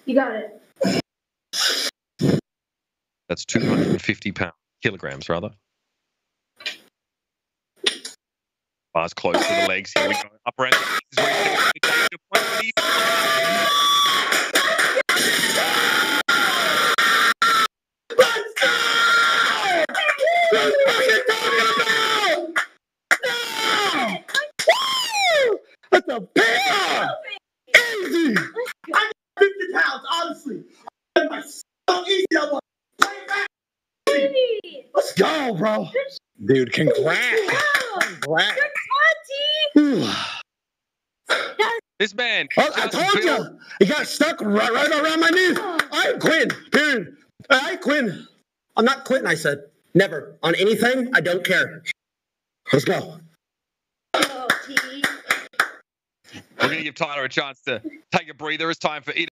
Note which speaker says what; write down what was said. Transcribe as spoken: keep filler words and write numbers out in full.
Speaker 1: You got it.
Speaker 2: That's two hundred fifty pounds, kilograms rather. Bars close to the legs. Here we go. Upper end. This is where he's going to take the point.
Speaker 3: Let's go! Let's fucking go! No! Woo! That's a pair! Easy! I got fifty pounds, honestly. I'm so easy that one. Play it back. Let's go, bro. Dude, congrats. Congrats.
Speaker 1: Good
Speaker 2: This man.
Speaker 3: Oh, I told built... you. He got stuck right, right around my knees. I ain't quitting. Period. I ain't quitting. I'm not quitting, I said. Never. On anything, I don't care. Let's go.
Speaker 2: We're going to give Tyler a chance to take a breather. It's time for it.